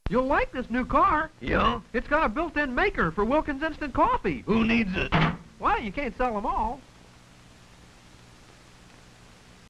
You'll like this new car. Yeah? It's got a built-in maker for Wilkins Instant Coffee. Who needs it? Well, you can't sell them all.